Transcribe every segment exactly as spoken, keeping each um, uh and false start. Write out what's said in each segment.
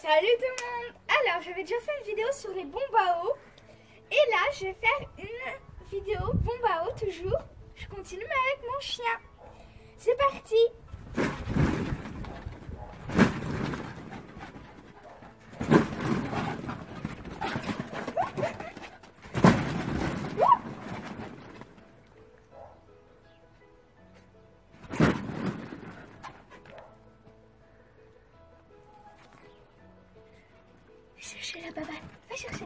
Salut tout le monde. Alors, j'avais déjà fait une vidéo sur les bombes à eau. Et là, je vais faire une vidéo bombe à eau toujours. Je continue mais avec mon chien. C'est parti. Chercher la babane. Va chercher.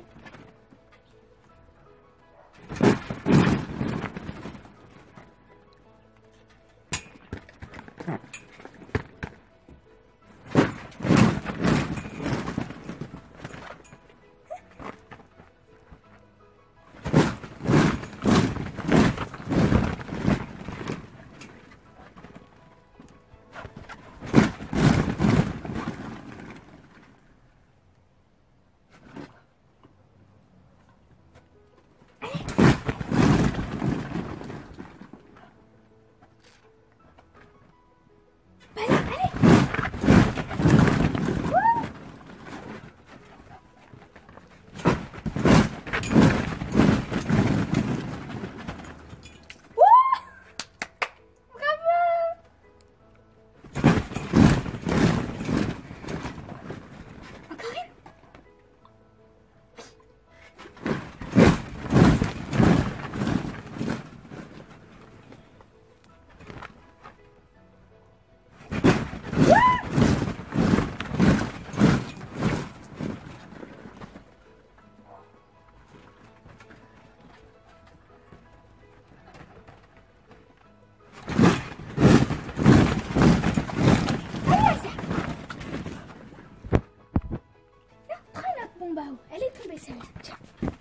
Elle est tombée celle-là. Tiens.